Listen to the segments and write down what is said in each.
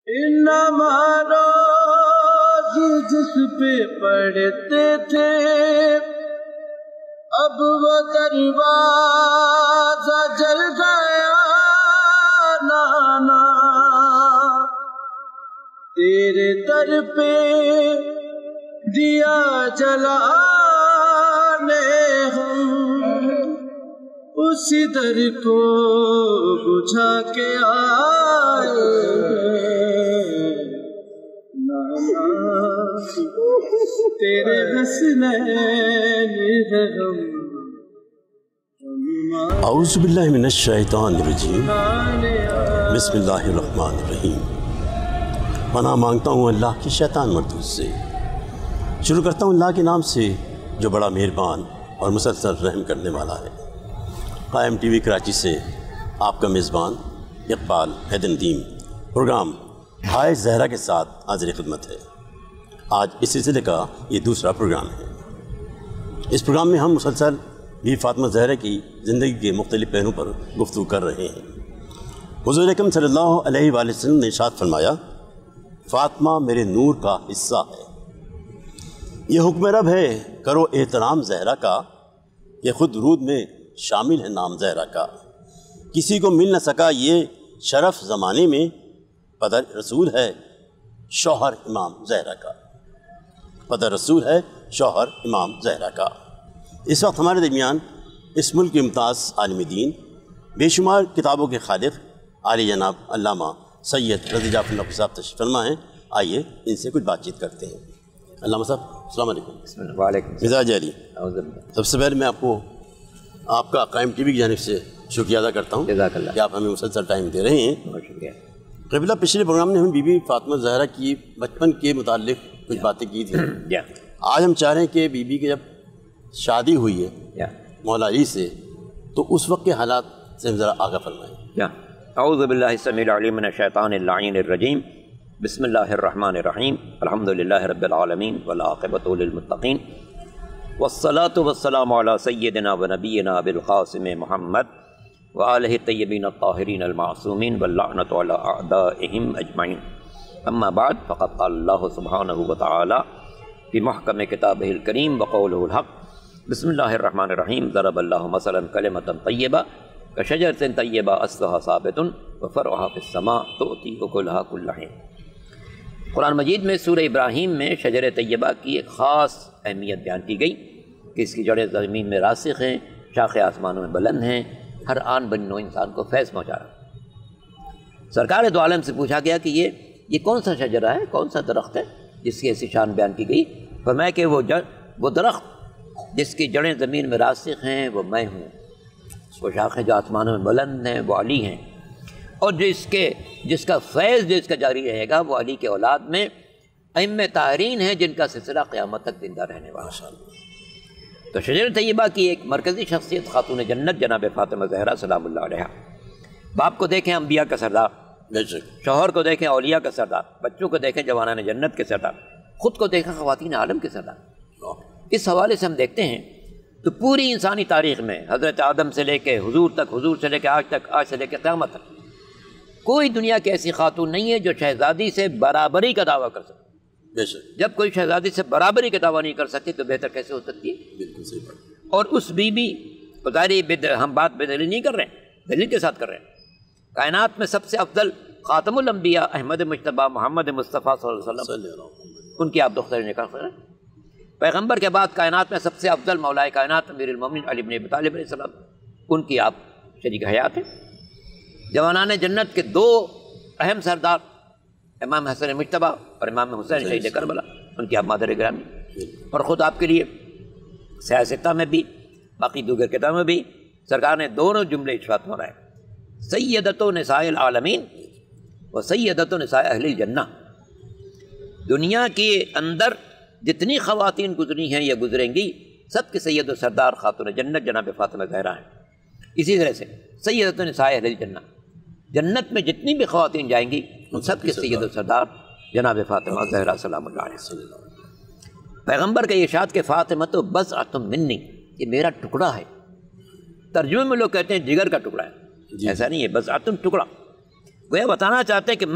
نماز جس پہ پڑھتے تھے اب وہ دروازہ جل گیا نانا، تیرے در پہ دیا جلانے ہم اسی در کو بجھا کے آئے نانا، تیرے حسنین ہم۔ اعوذ باللہ من الشیطان الرجیم، بسم اللہ الرحمن الرحیم۔ پناہ مانگتا ہوں اللہ کی شیطان مردود سے۔ شروع کرتا ہوں اللہ کے نام سے جو بڑا مہربان اور مسلسل رحم کرنے والا ہے۔ قائم ٹی وی کراچی سے آپ کا میزبان اقبال حیدر ندیم پروگرام ہائے زہرا کے ساتھ حاضر خدمت ہے۔ آج اس سلسلے کا یہ دوسرا پروگرام ہے۔ اس پروگرام میں ہم مسلسل بی فاطمہ زہرا کی زندگی کے مختلف پہلوؤں پر گفتگو کر رہے ہیں۔ حضور اکرم صلی اللہ علیہ وآلہ وسلم نے ارشاد فرمایا، فاطمہ میرے نور کا حصہ ہے۔ یہ حکم رب ہے کرو احترام زہرا کا، یہ خود درود میں شامل ہے نام زہرا کا۔ کسی کو مل نہ سکا یہ شرف زمانے میں، پدر رسول ہے شوہر امام زہرا کا، پدر رسول ہے شوہر امام زہرا کا۔ اس وقت ہمارے درمیان اس ملک کے ممتاز عالم دین، بے شمار کتابوں کے خالق عالی جناب علامہ سید رضی جعفر نقوی صاحب تشریف فرما ہیں۔ آئیے ان سے کچھ بات چیت کرتے ہیں۔ علامہ صاحب السلام علیکم۔ وعلیکم مزاج علی، سب سے پہلے میں آپ کو آپ کا قائم ٹی وی کی جانب سے شکریہ ادا کرتا ہوں جزاک اللہ کہ آپ ہمیں مسلسل ٹائم دے رہے ہیں۔ بہت شکریہ۔ قبلہ پچھلے پروگرام میں ہم بی بی فاطمہ زہرا کی بچپن کے متعلق کچھ باتیں کی تھیں۔ آج ہم چاہ رہے ہیں کہ بی بی کی جب شادی ہوئی ہے مولا علی سے، تو اس وقت کے حالات سے ذرا آگاہ فرمائیں۔ اعوذ باللہ السمیع العلیم من الشیطان اللعین الرجیم، بسم اللہ الرحمن الرحیم، الحمدللہ رب العالمین والعاقبۃ للمتقین، والصلاة والسلام علی سیدنا و نبینا ابی القاسم محمد وآلہ الطیبین الطاہرین المعصومین واللعنۃ علی اعدائہم اجمعین، اما بعد فقد قال اللہ سبحانہ وتعالی فی محکم کتابہ الکریم وقولہ الحق، بسم اللہ الرحمن الرحیم، ضرب اللہ مثلا کلمۃ طیبہ کشجرۃ طیبہ اصلھا ثابت وفرعھا فی السماء تؤتی اکلھا کل حین۔ قرآن مجید میں سورہ ابراہیم میں شجر طیبہ کی ایک خاص اہمیت بیان کی گئی کہ اس کی جڑیں زمین میں راسخ ہیں، شاخیں آسمانوں میں بلند ہیں، ہر آن بن نو انسان کو فیض پہنچا رہا ہے۔ سرکار دو عالم سے پوچھا گیا کہ یہ کون سا شجرہ ہے، کون سا درخت ہے جس کی ایسی شان بیان کی گئی؟ فرمایا کہ وہ درخت جس کی جڑیں زمین میں راسخ ہیں وہ میں ہوں، وہ شاخیں جو آسمانوں میں بلند ہیں وہ علی ہیں، اور جس کا فیض جو اس کا جاری رہے گا وہ علی کے اولاد میں ائمہ طاہرین ہیں جن کا سلسلہ قیامت تک زندہ رہنے والا ہے۔ تو شجر طیبہ کی ایک مرکزی شخصیت خاتون جنت جناب فاطمہ زہرا سلام اللہ علیہا۔ باپ کو دیکھیں انبیاء کا سردار، شوہر کو دیکھیں اولیاء کا سردار، بچوں کو دیکھیں جوانان جنت کے سردار، خود کو دیکھیں خواتین عالم کے سردار۔ اس حوالے سے ہم دیکھتے ہیں تو پوری انسانی تاریخ میں حضرت آدم سے لے کے حضور تک، حضور سے لے کے آج تک، آج سے لے کے قیامت تک کوئی دنیا کی ایسی خاتون نہیں ہے جو شہزادی سے برابری کا دعویٰ کر سکتی۔ بے شک، جب کوئی شہزادی سے برابری کا دعویٰ نہیں کر سکتی تو بہتر کیسے ہو سکتی ہے؟ بالکل صحیح بات۔ اور اس بی بی ہم بات بے دلیل نہیں کر رہے ہیں، دلیل کے ساتھ کر رہے ہیں۔ کائنات میں سب سے افضل خاتم الانبیاء احمد مجتبیٰ محمد مصطفیٰ صلی اللہ علیہ وسلم، ان کی آپ دختر نکاح کر رہے ہیں۔ پیغمبر کے بعد کائنات میں سب سے افضل مولا کائنات امیر المومنین علی بن ابی طالب علیہ السلام، ان کی آپ شریک حیات ہیں۔ جوانان جنت کے دو اہم سردار امام حسن مجتبیٰ اور امام حسین شہید کربلا، ان کی آپ مادر گرامی، اور خود آپ کے لیے سیاستہ میں بھی باقی دیگر کتابوں میں بھی سرکار نے دونوں جملے ارشاد فرمائے، سیدۃ نساء العالمین و سیدۃ نساء اہل الجنہ۔ دنیا کے اندر جتنی خواتین گزری ہیں یا گزریں گی سب کے سید و سردار خاتون جنت جناب فاطمہ زہرا ہیں۔ اسی طرح سے سیدۃ نساء اہل الجنہ، جنت میں جتنی بھی خواتین جائیں گی ان سب کے سید و سردار جناب فاطمہ زہرا سلام اللہ علیہ وسلم۔ پیغمبر کا یہ ارشاد کہ فاطمہ تو بضعۃ منی، یہ میرا ٹکڑا ہے۔ ترجمے میں لوگ کہتے ہیں جگر کا ٹکڑا ہے، ایسا نہیں ہے، بضعۃ ٹکڑا۔ گویا بتانا چاہتے ہیں کہ میں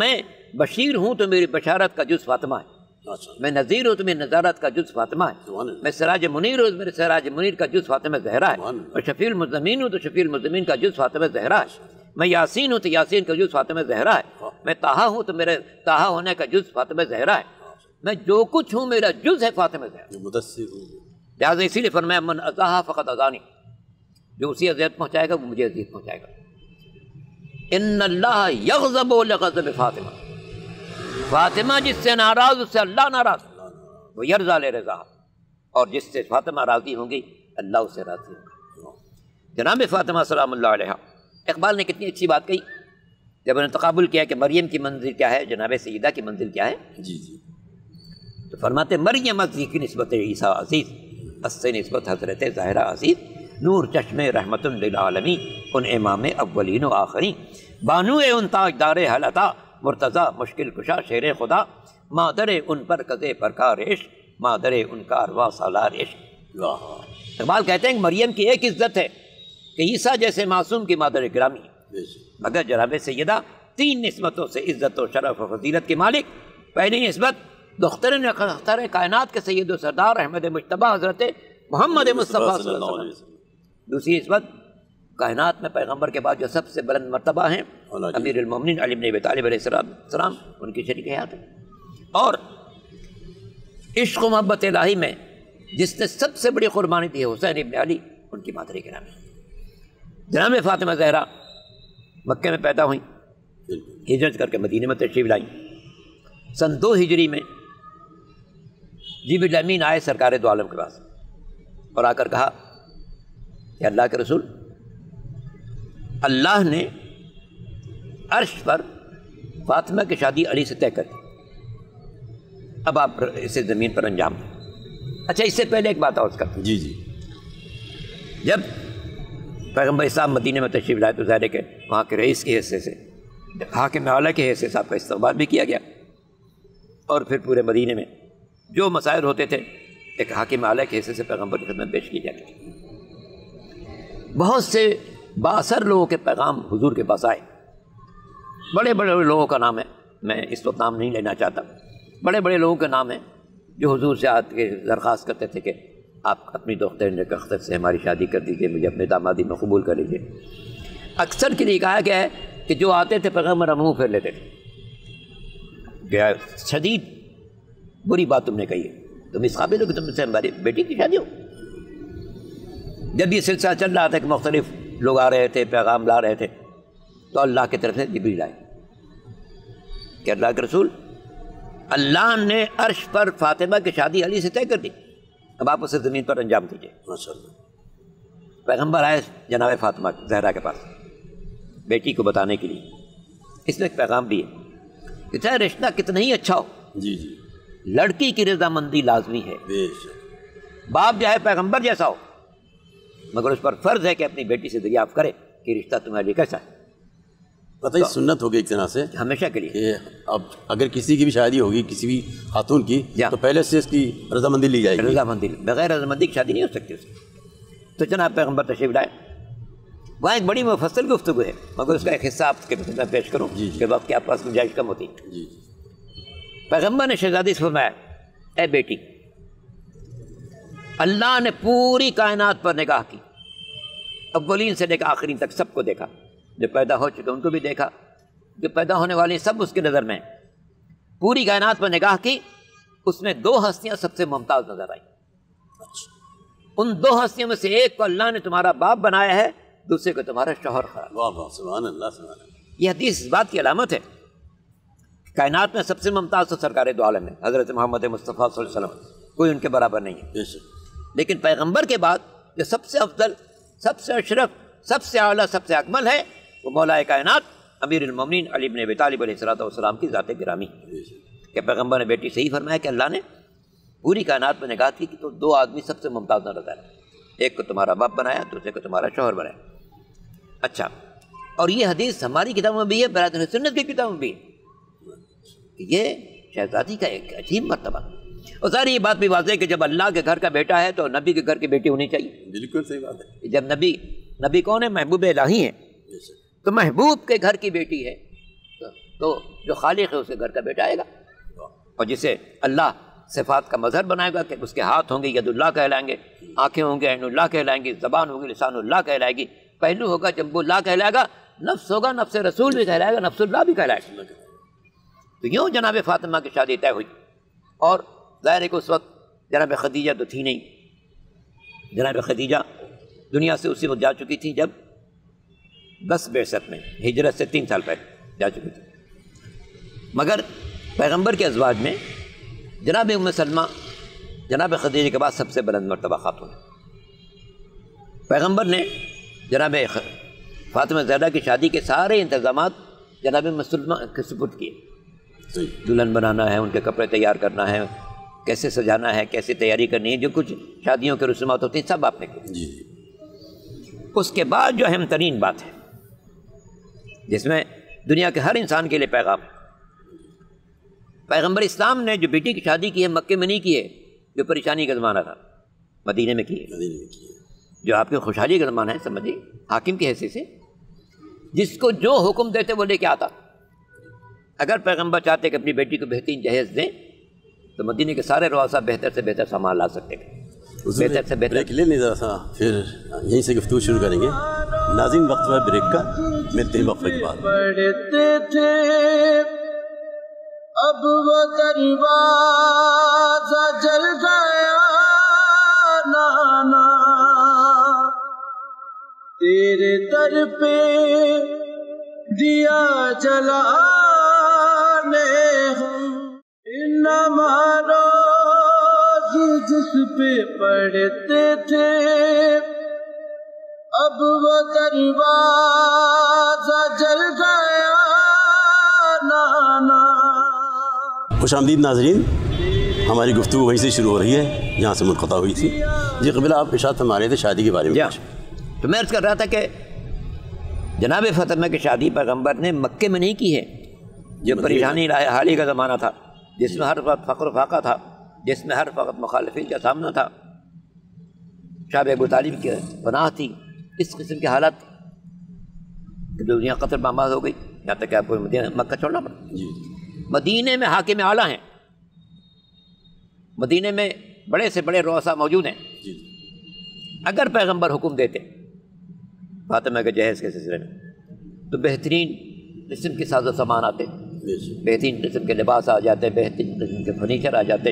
بشیر ہوں تو میری بشارت کا جز فاطمہ ہے، میں نذیر ہوں تو میری نذارت کا جز فاطمہ ہے، میں سراج منیر ہوں تو میرے سراج منیر کا جز فاطمہ زہرا ہے، میں شفیع المزمین ہوں تو شفیع المزمین کا جز فاطمہ زہرا ہے، میں یاسین ہوں تو یاسین کا جز فاطمہ زہرا ہے، میں طٰہٰ ہوں تو میرے طٰہٰ ہونے کا جز فاطمہ زہرا ہے، میں جو کچھ ہوں میرا جز ہے فاطمہ زہرا۔ لہٰذا اسی لیے فرمایا من اذاہا فقط اذانی، جو اسی اذیت پہنچائے گا وہ مجھے اذیت پہنچائے گا۔ ان اللہ یغضب لغضب فاطمہ، فاطمہ جس سے ناراض اس سے اللہ ناراض، وہ یرضا لرضا، اور جس سے فاطمہ راضی ہوں گی اللہ اس سے راضی ہوگا۔ جناب فاطمہ سلام اللہ علیہا، اقبال نے کتنی اچھی بات کہی جب انہوں نے تقابل کیا کہ مریم کی منزل کیا ہے، جناب سیدہ کی منزل کیا ہے، تو فرماتے مریم ازی کی نسبت عیسیٰ عزیز، اس سے نسبت حضرت زہرا عزیز، نور چشم رحمت للعالمین، ان امام اولین و آخرین، بانو ان تاجدار حلتا، مرتضی مشکل کشا شیر خدا، مادر ان پر قضے پر کار عشق، مادر ان کا ارواح سالار عشق۔ اقبال کہتے ہیں کہ مریم کی ایک عزت ہے کہ عیسیٰ جیسے معصوم کی مادر گرامی ہے، مگر جناب سیدہ تین نسبتوں سے عزت و شرف و فضیلت کے مالک۔ پہلی نسبت دختر کائنات کے سید و سردار احمد مجتبیٰ حضرت محمد مصطفیٰ صلی اللہ علیہ وسلم، دوسری نسبت کائنات میں پیغمبر کے بعد جو سب سے بلند مرتبہ ہیں امیر المومنین علی بن ابی طالب علیہ السلام، ان کی شریک حیات ہے، اور عشق و محبت الہی میں جس نے سب سے بڑی قربانی دی ہے حسین ابن علی، ان کی مادر گرامی۔ جناب فاطمہ زہرا مکے میں پیدا ہوئیں، ہجرت کر کے مدینے میں تشریف لائیں۔ سن 2 ہجری میں جبریل امین آئے سرکار دو عالم کے پاس اور آ کر کہا کہ اللہ کے رسول، اللہ نے عرش پر فاطمہ کی شادی علی سے طے کر دی، اب آپ اسے زمین پر انجام دیں۔ اچھا، اس سے پہلے ایک بات اور کرتے ہیں۔ جی جب پیغمبر اسلام مدینے میں تشریف لائے تو ظاہر ہے کہ وہاں کے رئیس کی حیثیت سے، حاکم اعلیٰ کے حیثیت سے آپ کا استقبال بھی کیا گیا، اور پھر پورے مدینے میں جو مسائل ہوتے تھے ایک حاکم اعلیٰ کی حیثیت سے پیغمبر کی خدمت پیش کی جاتی تھی۔ بہت سے بااثر لوگوں کے پیغام حضور کے پاس آئے، بڑے بڑے لوگوں کا نام ہے، میں اس وقت نام نہیں لینا چاہتا، بڑے بڑے لوگوں کے نام ہیں جو حضور سے آ کے درخواست کرتے تھے کہ آپ اپنی دختر نکختر سے ہماری شادی کر دیجیے، مجھے اپنے دامادی میں قبول کر لیجیے۔ اکثر کے لیے کہا گیا ہے کہ جو آتے تھے پیغمبر منہ پھیر لیتے تھے کہ شدید بری بات تم نے کہی ہے، تم اس قابل ہو کہ تم سے ہماری بیٹی کی شادی ہو۔ جب یہ سلسلہ چل رہا تھا کہ مختلف لوگ آ رہے تھے، پیغام لا رہے تھے، تو اللہ کی طرف سے جبریل آئے کہ اللہ کے رسول، اللہ نے عرش پر فاطمہ کی شادی علی سے طے کر دی، اب آپ اسے زمین پر انجام دیجیے۔ پیغمبر آئے جناب فاطمہ زہرا کے پاس بیٹی کو بتانے کے لیے، اس میں ایک پیغام بھی ہے کہ چاہے رشتہ کتنا ہی اچھا ہو، لڑکی کی رضامندی لازمی ہے، باپ چاہے پیغمبر جیسا ہو، مگر اس پر فرض ہے کہ اپنی بیٹی سے دریافت کرے کہ رشتہ تمہارے لیے کیسا ہے۔ پتہ ہی سنت ہوگی ایک طرح سے ہمیشہ کے لیے کہ اب اگر کسی کی بھی شادی ہوگی کسی بھی خاتون کی تو پہلے سے اس کی رضامندی لی جائے گی، رضامندی، بغیر رضامندی کی شادی نہیں ہو سکتی اس کی۔ تو جناب پیغمبر تشریف لائے، وہاں ایک بڑی مفصل گفتگو ہے، مگر اس کا ایک حصہ آپ کے خدمت پیش کروں کہ وقت کے آپ پاس گنجائش کم ہوتی ہے۔ پیغمبر نے شہزادی سے فرمایا، اے بیٹی، اللہ نے پوری کائنات پر نگاہ کی، اولین سے لے کر آخرین تک سب کو دیکھا، جو پیدا ہو چکے ان کو بھی دیکھا، جو پیدا ہونے والے سب اس کی نظر میں ہیں۔ پوری کائنات پر نگاہ کی، اس میں 2 ہستیاں سب سے ممتاز نظر آئیں۔ ان 2 ہستیوں میں سے ایک کو اللہ نے تمہارا باپ بنایا ہے، دوسرے کو تمہارا شوہر قرار۔ واہ واہ، سبحان اللہ، سبحان اللہ۔ یہ حدیث اس بات کی علامت ہے، کائنات میں سب سے ممتاز تو سرکار دو عالم ہے حضرت محمد مصطفیٰ صلی اللہ علیہ وسلم، کوئی ان کے برابر نہیں ہے۔ لیکن پیغمبر کے بعد جو سب سے افضل، سب سے اشرف، سب سے اعلیٰ، سب سے اکمل ہے، وہ مولا کائنات امیر المومنین علی بن ابی طالب علیہ السلام کی ذات گرامی، کہ پیغمبر نے بیٹی سے ہی فرمایا کہ اللہ نے پوری کائنات میں نگاہ کی کہ تو 2 آدمی سب سے ممتاز نظر آئے، ایک کو تمہارا باپ بنایا، دوسرے کو تمہارا شوہر بنایا۔ اچھا، اور یہ حدیث ہماری کتابوں میں بھی ہے، برادر سنت کی کتابوں میں بھی ہے، یہ شہزادی کا ایک عجیب مرتبہ۔ اور ساری یہ بات بھی واضح ہے کہ جب اللہ کے گھر کا بیٹا ہے تو نبی کے گھر کی بیٹی ہونی چاہیے۔ بالکل صحیح بات ہے۔ جب نبی کون ہے؟ محبوب الہی ہیں، تو محبوب کے گھر کی بیٹی ہے، تو تو جو خالق ہے اس کے گھر کا بیٹا آئے گا، اور جسے اللہ صفات کا مظہر بنائے گا کہ اس کے ہاتھ ہوں گے ید اللہ کہلائیں گے، آنکھیں ہوں گے عین اللہ کہلائیں گی، زبان ہوگی لسان اللہ کہلائے گی، پہلو ہوگا جب وہ اللہ کہلائے گا، نفس ہوگا نفس رسول بھی کہلائے گا، نفس اللہ بھی کہلائے گا۔ تو یوں جناب فاطمہ کی شادی طے ہوئی، اور ظاہر ہے کہ اس وقت جناب خدیجہ تو تھی نہیں، جناب خدیجہ دنیا سے اسی وقت جا چکی تھی جب 10 بعثت میں، ہجرت سے 3 سال پہلے جا چکی تھی، مگر پیغمبر کے ازواج میں جناب ام سلمہ جناب خدیجہ کے بعد سب سے بلند مرتبہ خاتون ہے۔ پیغمبر نے جناب فاطمہ زہرا کی شادی کے سارے انتظامات جناب ام سلمہ کے سپرد کیے، دلہن بنانا ہے، ان کے کپڑے تیار کرنا ہے، کیسے سجانا ہے، کیسے تیاری کرنی ہے، جو کچھ شادیوں کے رسومات ہوتی ہیں سب آپ نے کی۔ جی اس کے بعد جو اہم ترین بات ہے جس میں دنیا کے ہر انسان کے لیے پیغام، پیغمبر اسلام نے جو بیٹی کی شادی کی ہے مکے میں نہیں کی ہے، جو پریشانی کا زمانہ تھا، مدینے میں کی ہے، جو آپ کی خوشحالی کا زمانہ ہے، سمجھیے حاکم کی حیثیت سے جس کو جو حکم دیتے وہ لے کے آتا۔ اگر پیغمبر چاہتے کہ اپنی بیٹی کو بہترین جہیز دیں تو مدینے کے سارے رؤسا بہتر سے بہتر سامان لا سکتے تھے، بہتر سے بہتر۔ بریک لے نہیں ذرا سا، پھر یہیں سے گفتگو شروع کریں گے۔ ناظرین وقت ہے بریک کا، ملتے ہیں وقفے کے بعد۔ پڑھتے تھے اب وہ دروازہ جل گیا نانا، تیرے در پہ دیا جلانے ہم، انما روز جس پہ پڑھتے تھے اب وہ دروازہ جل گیا نانا۔ خوش آمدید ناظرین، ہماری گفتگو وہیں سے شروع ہو رہی ہے جہاں سے منقطع ہوئی تھی۔ جی قبلہ آپ ارشاد فرما رہے تھے شادی کے بارے میں۔ تو میں عرض کر رہا تھا کہ جناب فاطمہ کی شادی پیغمبر نے مکے میں نہیں کی ہے، جو پریشانی حالی کا زمانہ تھا، جس میں ہر وقت فقر و فاقہ تھا، جس میں ہر وقت مخالفین کا سامنا تھا، شاہ ابو طالب کی پناہ تھی، اس قسم کے حالات کہ دنیا قتل بامباد ہو گئی، یہاں تک کہ آپ کو مکہ چھوڑنا پڑا۔ مدینے میں حاکم اعلیٰ ہیں، مدینے میں بڑے سے بڑے رؤسا موجود ہیں، اگر پیغمبر حکم دیتے فاطمہ کے جہیز کے سلسلے میں تو بہترین قسم کے ساز و سامان آتے، بہترین قسم کے لباس آ جاتے، بہترین قسم کے فرنیچر آ جاتے،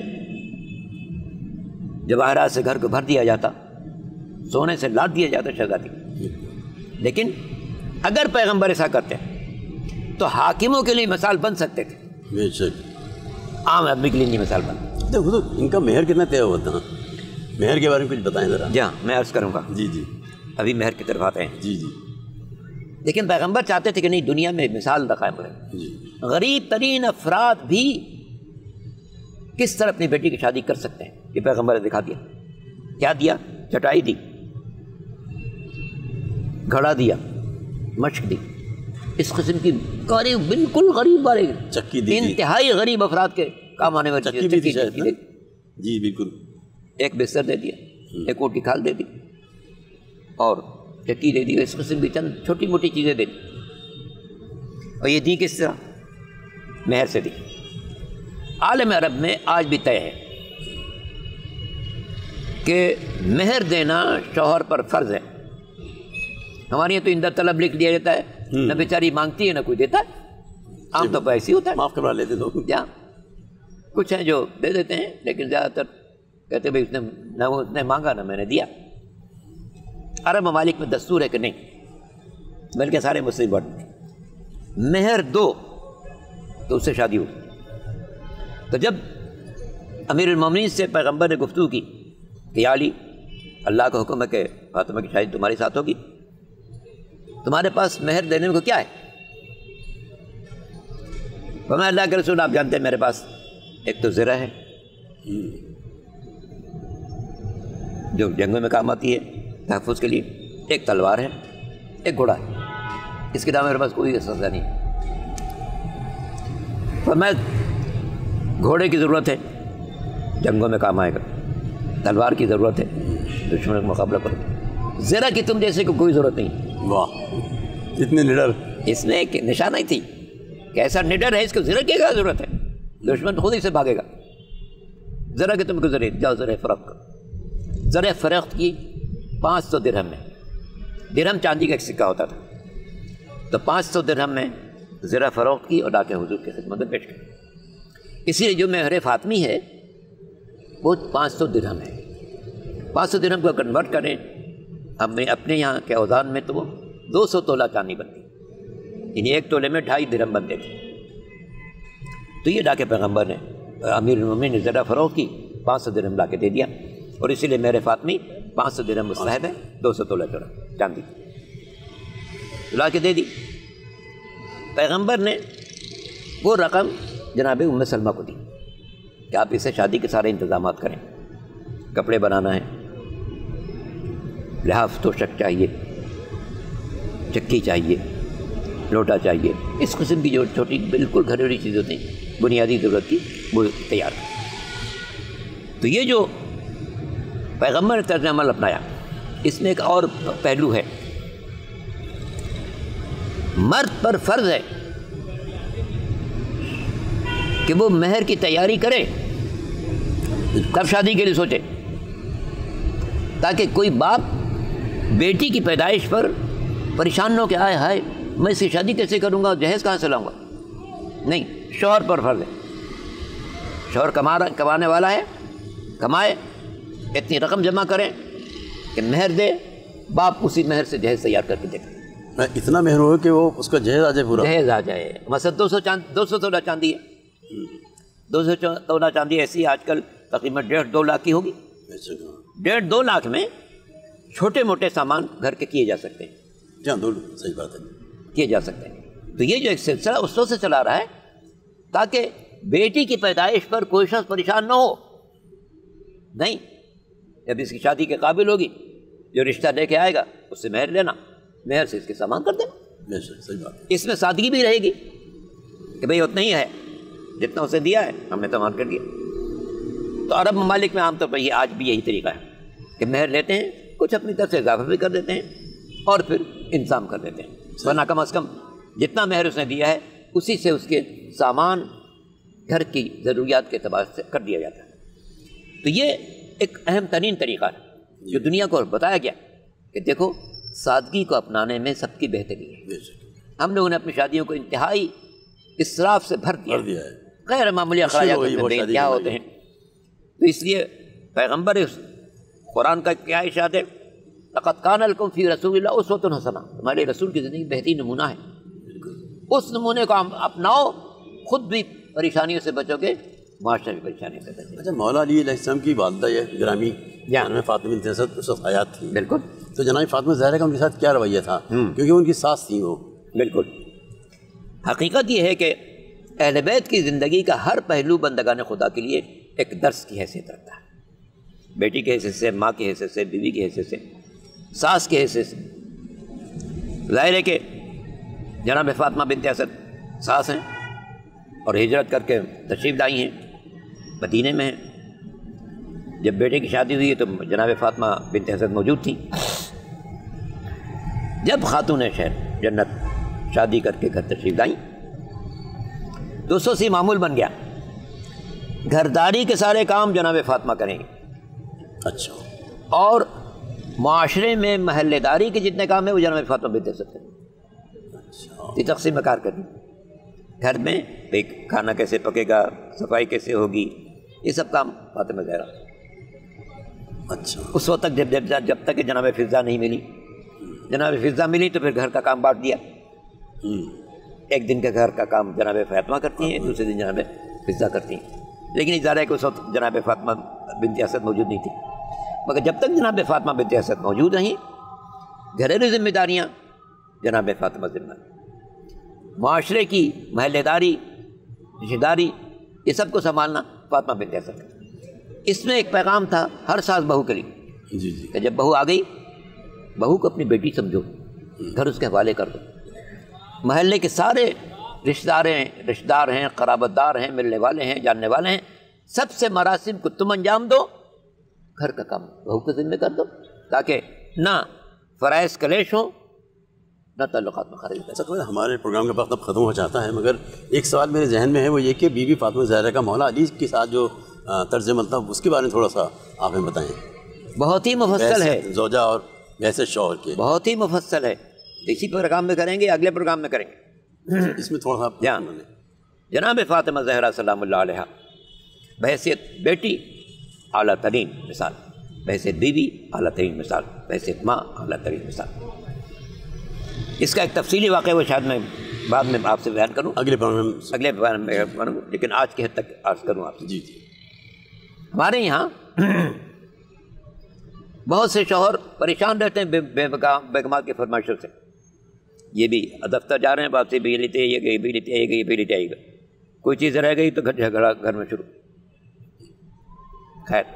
جواہرات سے گھر کو بھر دیا جاتا، سونے سے لاد دیا جاتا شہزادی۔ لیکن اگر پیغمبر ایسا کرتے تو حاکموں کے لیے مثال بن سکتے تھے، بے شک عام آدمی کے لیے نہیں مثال بن۔ دیکھو تو ان کا مہر کتنا طے ہوتا ہے، مہر کے بارے میں کچھ بتائیں ذرا۔ جی ہاں، میں عرض کروں گا، جی جی ابھی مہر کی طرف آتے ہیں۔ جی جی لیکن پیغمبر چاہتے تھے کہ نہیں، دنیا میں مثال قائم کریں، جی غریب ترین افراد بھی کس طرح اپنی بیٹی کی شادی کر سکتے ہیں، یہ پیغمبر نے دکھا دیا۔ کیا دیا؟ چٹائی دی، گھڑا دیا، مشق دی، اس قسم کی غریب، بالکل غریب والے چکی دی، انتہائی غریب افراد کے کام آنے والی چکی بھی تھی شاید نا؟ جی بالکل، ایک بستر دے دیا، ایک اوٹ کی کھال دے دی، اور چکی دے دی، اس قسم کی چند چھوٹی موٹی چیزیں دے دی، اور یہ دی کس طرح؟ مہر سے دی۔ عالم عرب میں آج بھی طے ہے کہ مہر دینا شوہر پر فرض ہے۔ ہمارے یہاں تو اندر طلب لکھ دیا جاتا ہے، نہ بیچاری مانگتی ہے نہ کوئی دیتا ہے، عام طور پر ایسے ہی ہوتا ہے، معاف کروا لیتے لوگ۔ یا کچھ ہیں جو دے دیتے ہیں، لیکن زیادہ تر کہتے بھائی نہ اس نے مانگا نہ میں نے دیا۔ عرب ممالک میں دستور ہے کہ نہیں، بلکہ سارے مسلم ورڈ مہر دو تو اس سے شادی ہوئی۔ تو جب امیر المومنین سے پیغمبر نے گفتگو کی کہ یا علی، اللہ کا حکم ہے کہ فاطمہ کی شادی تمہارے ساتھ ہوگی، تمہارے پاس مہر دینے کو کیا ہے؟ فرمایا اللہ کے رسول آپ جانتے ہیں میرے پاس ایک تو زرہ ہے جو جنگوں میں کام آتی ہے تحفظ کے لیے، ایک تلوار ہے، ایک گھوڑا ہے، اس کے علاوہ میرے پاس کوئی سزا نہیں ہے۔ فرمایا گھوڑے کی ضرورت ہے، جنگوں میں کام آئے گا، تلوار کی ضرورت ہے، دشمن کا مقابلہ کرو، زرہ کی تم جیسے کو کوئی ضرورت نہیں۔ واہ، اتنے نڈر۔ اس میں ایک نشانہ ہی تھی کہ ایسا نڈر ہے اس کو زرہ کی کیا ضرورت ہے، دشمن خود ہی سے بھاگے گا، زرہ کہ تم کو ذرا جاؤ زرہ فروخت کرو۔ زرہ فروخت کی 500 درہم میں، درہم چاندی کا ایک سکہ ہوتا تھا، تو 500 درہم میں زرہ فروخت کی اور لا کے حضور کی خدمت میں پیش کی۔ اسی لیے جو مہر فاطمی ہے وہ 500 درہم ہے۔ 500 درہم کو کنورٹ کریں ہم اپنے یہاں کے اوزان میں تو وہ 200 تولہ چاندی بنتی، یعنی ایک تولے میں 2.5 درہم بنتے تھے۔ تو یہ لا کے پیغمبر نے امیر المومنین نے زرہ فروخت کی، 500 درہم لا کے دے دیا، اور اسی لیے مہر فاطمی 500 درہم مستحب ہے، 200 تولہ چاندی لا کے دے دی۔ پیغمبر نے وہ رقم جناب ام سلمہ کو دی کہ آپ اسے شادی کے سارے انتظامات کریں، کپڑے بنانا ہے، لحاف توشک چاہیے، چکی چاہیے، لوٹا چاہیے، اس قسم کی جو چھوٹی بالکل گھریلو چیزیں ہوتی ہیں بنیادی ضرورت کی وہ تیار ہے۔ تو یہ جو پیغمبر نے طرز عمل اپنایا، اس میں ایک اور پہلو ہے، مرد پر فرض ہے کہ وہ مہر کی تیاری کرے، تب شادی کے لیے سوچے، تاکہ کوئی باپ بیٹی کی پیدائش پر پریشان نہ ہو کہ آئے ہائے میں اس کی شادی کیسے کروں گا، جہیز کہاں سے لاؤں گا۔ نہیں، شوہر پر فرض ہے، شوہر کمانے والا ہے، کمائے، اتنی رقم جمع کریں کہ مہر دے، باپ اسی مہر سے جہیز تیار کر کے دے، اتنا مہر ہو کہ وہ اس کا جہیز آ جائے، پورا جہیز آ جائے۔ مثلا 200 تولہ چاندی ہے، 200 تولہ چاندی ایسی آج کل تقریباً 1.5-2 لاکھ کی ہوگی۔ 1.5-2 لاکھ میں چھوٹے موٹے سامان گھر کے کیے جا سکتے ہیں، جہاں صحیح بات ہے، کیے جا سکتے ہیں۔ تو یہ جو ایک سلسلہ اس وقت سے چلا رہا ہے تاکہ بیٹی کی پیدائش پر کوئی شخص پریشان نہ ہو۔ نہیں، جب اس کی شادی کے قابل ہوگی، جو رشتہ لے کے آئے گا اس سے مہر لینا، مہر سے اس کے سامان کر دینا۔ صحیح بات ہے، اس میں سادگی بھی رہے گی کہ بھئی اتنا ہی ہے جتنا اسے دیا ہے ہم نے تمام کر دیا۔ تو عرب ممالک میں عام طور پر یہ آج بھی یہی طریقہ ہے کہ مہر لیتے ہیں، کچھ اپنی طرف سے اضافہ بھی کر دیتے ہیں اور پھر انتظام کر دیتے ہیں، ورنہ کم از کم جتنا مہر اس نے دیا ہے اسی سے اس کے سامان گھر کی ضروریات کے اعتبار سے کر دیا جاتا ہے۔ تو یہ ایک اہم ترین طریقہ ہے جو دنیا کو بتایا گیا کہ دیکھو سادگی کو اپنانے میں سب کی بہتری ہے۔ ہم لوگوں نے اپنی شادیوں کو انتہائی اسراف سے بھر دیا ہے، غیر معمولی اخراجات کیا ہوتے ہیں۔ تو اس لیے پیغمبر قرآن کا کیا ارشاد ہے، لقد کان لکم فی رسول اللہ اسوۃ حسنہ، ہمارے رسول کی زندگی بہترین نمونہ ہے، اس نمونے کو ہم اپناؤ، خود بھی پریشانیوں سے بچو گے، معاشرے بھی پریشانیوں سے بچو گے۔ اچھا، مولا علی علیہ السلام کی والدہ گرامی جناب فاطمہ بنت اسد اس وقت حیات تھی، بالکل، تو جناب فاطمہ زہرا کا ان کے ساتھ کیا رویہ تھا، کیونکہ ان کی ساس تھیں وہ؟ بالکل، حقیقت یہ ہے کہ اہل بیت کی زندگی کا ہر پہلو بندگان خدا کے لیے ایک درس کی حیثیت رکھتا ہے، بیٹی کے حیثیت سے، ماں کی حیثیت سے، بیوی کی حیثیت سے، ساس کی حیثیت سے۔ ظاہر ہے کہ جناب فاطمہ بنت اسد ساس ہیں اور ہجرت کر کے تشریف لائی ہیں، مدینے میں ہیں۔ جب بیٹے کی شادی ہوئی ہے تو جناب فاطمہ بنت اسد موجود تھیں۔ جب خاتون شہر جنت شادی کر کے گھر تشریف لائیں تو سوسی معمول بن گیا، گھرداری کے سارے کام جناب فاطمہ کریں گے، اچھا، اور معاشرے میں محلے داری کے جتنے کام ہیں وہ جناب فاطمہ بنت اسد کریں گے۔ یہ تقسیم کار کریں، گھر میں کھانا کیسے پکے گا، صفائی کیسے ہوگی، یہ سب کام فاطمہ زہرا۔ اچھا، اس وقت تک جب تک کہ جناب فضہ نہیں ملی، جناب فضہ ملی تو پھر گھر کا کام بانٹ دیا، ایک دن کے گھر کا کام جناب فاطمہ کرتی ہیں، دوسرے دن جناب فضہ کرتی ہیں۔ لیکن اظہار ہے کہ اس وقت جناب فاطمہ بنت اسد موجود نہیں تھی، مگر جب تک جناب فاطمہ بنت اسد موجود رہیں، گھریلو ذمہ داریاں جناب فاطمہ ذمہ، معاشرے کی محلے داری، رشتہ داری، یہ سب کو سنبھالنا فاطمہ بنت اسد۔ اس میں ایک پیغام تھا ہر ساس بہو کے لیے جی جی، کہ جب بہو آ گئی، بہو کو اپنی بیٹی سمجھو، گھر اس کے حوالے کر دو، محلے کے سارے رشتہ دار ہیں، قرابت دار ہیں، ملنے والے ہیں، جاننے والے ہیں، سب سے مراسم کو تم انجام دو، گھر کا کام بہو کے ذمہ کر دو، تاکہ نہ فرائض کلیش ہو، نہ تعلقات میں خرابی پیدا سر ہمارے پروگرام کا وقت اب ختم ہو جاتا ہے، مگر ایک سوال میرے ذہن میں ہے، وہ یہ کہ بی بی فاطمہ زہرا کا مولا علی کے ساتھ جو طرز عمل تھا اس کے بارے میں تھوڑا سا آپ ہمیں بتائیں۔ بہت ہی مفصل ہے، زوجہ اور ویسے شوہر کے بہت ہی مفصل ہے، اسی پروگرام میں کریں گے، اگلے پروگرام میں کریں گے۔ اس میں تھوڑا سا جناب فاطمہ زہرا سلام اللہ علیہ بحیثیت بیٹی اعلیٰ ترین مثال، بحیثیت بیوی اعلیٰ ترین مثال، بحیثیت ماں اعلیٰ ترین مثال۔ اس کا ایک تفصیلی واقعہ وہ شاید میں بعد میں آپ سے بیان کروں، اگلے پروگرام میں کروں، لیکن آج کے حد تک عرض کروں آپ سے۔ جی جی۔ ہمارے یہاں بہت سے شوہر پریشان رہتے ہیں بیگمات کی فرمائشوں سے، یہ بھی دفتر جا رہے ہیں، باپ سے بھی لیتے یہ گئی بھی لیتے یہ گئی بھی لیتے آئے گا، کوئی چیز رہ گئی تو جھگڑا گھر میں شروع۔ خیر،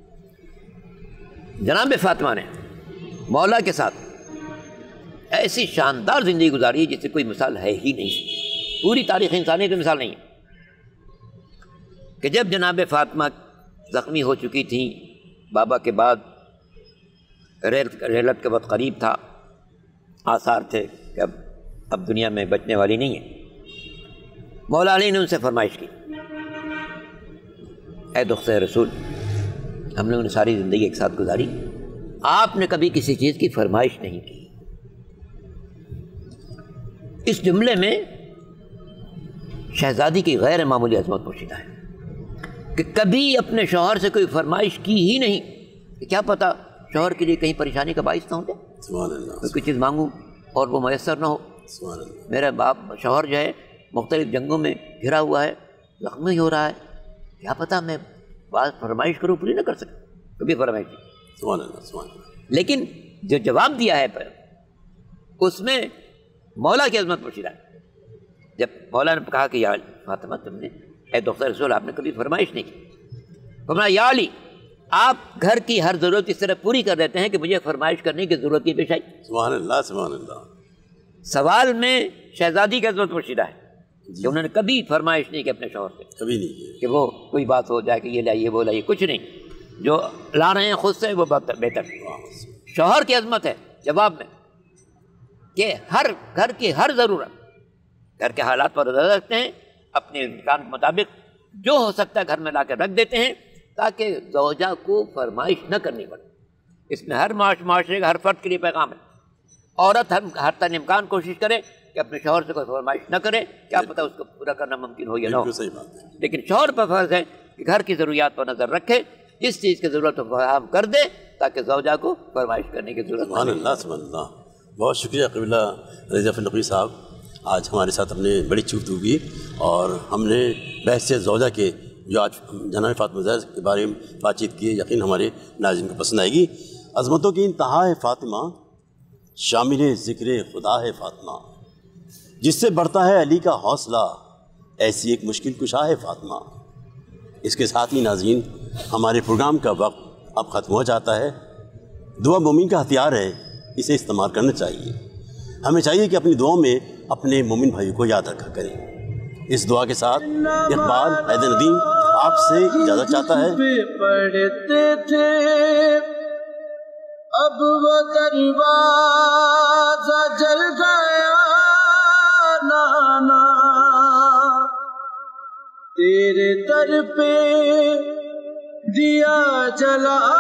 جناب فاطمہ نے مولا کے ساتھ ایسی شاندار زندگی گزاری جس سے کوئی مثال ہے ہی نہیں، پوری تاریخ انسانیت میں مثال نہیں ہے، کہ جب جناب فاطمہ زخمی ہو چکی تھیں، بابا کے بعد رحلت کا وقت قریب تھا، آثار تھے کہ اب دنیا میں بچنے والی نہیں ہے، مولا علی نے ان سے فرمائش کی، اے دختر رسول، ہم لوگوں نے ساری زندگی ایک ساتھ گزاری، آپ نے کبھی کسی چیز کی فرمائش نہیں کی۔ اس جملے میں شہزادی کی غیر معمولی عظمت پوشیدہ ہے کہ کبھی اپنے شوہر سے کوئی فرمائش کی ہی نہیں، کہ کیا پتہ شوہر کے لیے کہیں پریشانی کا باعث نہ ہو جائے، سبحان اللہ، کوئی چیز مانگوں اور وہ میسر نہ ہو۔ سبحان اللہ۔ میرا باپ شوہر جو ہے مختلف جنگوں میں گھرا ہوا ہے، زخمی ہو رہا ہے، کیا پتہ میں بات فرمائش کروں پوری نہ کر سکتا، کبھی فرمائش نہیں۔ سبحان اللہ، سبحان اللہ۔ لیکن جو جواب دیا ہے اس میں مولا کی عظمت پوشیدہ ہے۔ جب مولا نے کہا کہ یا فاطمہ تم نے، اے دختر رسول، آپ نے کبھی فرمائش نہیں کی، فرمایا یا علی، آپ گھر کی ہر ضرورت اس طرح پوری کر دیتے ہیں کہ مجھے فرمائش کرنے کی ضرورت کی پیش آئی۔ سبحان اللہ، سبحان اللہ۔ سوال میں شہزادی کی عظمت پوشیدہ ہے کہ انہوں نے کبھی فرمائش نہیں کی اپنے شوہر سے، کبھی نہیں کیا۔ کہ وہ کوئی بات ہو جائے کہ یہ لائیے وہ لائیے، کچھ نہیں، جو لا رہے ہیں خود سے وہ بہتر۔ شوہر کی عظمت ہے جواب میں کہ ہر گھر کی ہر ضرورت گھر کے حالات پر نظر رکھتے ہیں، اپنے امکان کے مطابق جو ہو سکتا ہے گھر میں لا کے رکھ دیتے ہیں تاکہ زوجہ کو فرمائش نہ کرنی پڑے۔ اس میں ہر معاشرے کا ہر فرد کے لیے پیغام ہے، عورت ہر تن امکان کوشش کرے کہ اپنے شوہر سے کوئی فرمائش نہ کرے، کیا پتہ اس کو پورا کرنا ممکن ہو یا نہ ہو، بالکل صحیح بات ہے۔ لیکن شوہر پر فرض ہے کہ گھر کی ضروریات پر نظر رکھے، جس چیز کی ضرورت ہو فراہم کر دے تاکہ زوجہ کو فرمائش کرنے کی ضرورت سبحان نہ اللہ، سبحان اللہ۔ بہت شکریہ قبلہ رضی ظفر نقوی صاحب، آج ہمارے ساتھ ہم نے بڑی گفتگو کی اور ہم نے بحثیت زوجہ کے جو آج جناب فاطمہ زہرا کے بارے میں بات چیت کی ہے، یقین ہمارے ناظرین کو پسند آئے گی۔ عظمتوں کی انتہا ہے فاطمہ، شامل ذکر خدا ہے فاطمہ، جس سے بڑھتا ہے علی کا حوصلہ، ایسی ایک مشکل کشا ہے فاطمہ۔ اس کے ساتھ ہی ناظرین ہمارے پروگرام کا وقت اب ختم ہو جاتا ہے۔ دعا مومن کا ہتھیار ہے، اسے استعمال کرنا چاہیے۔ ہمیں چاہیے کہ اپنی دعاؤں میں اپنے مومن بھائی کو یاد رکھا کریں۔ اس دعا کے ساتھ اقبال حیدر ندیم آپ سے اجازت چاہتا ہے۔ پڑھتے تھے اب وہ دروازہ جل گیا نانا، تیرے در پہ دیا جلانے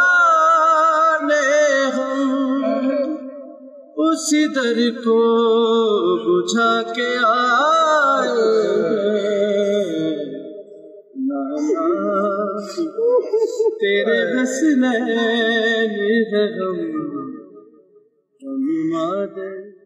ہم اسی در کو بجھا کے آئے نانا، تیرے حسنین ہے ہم مادر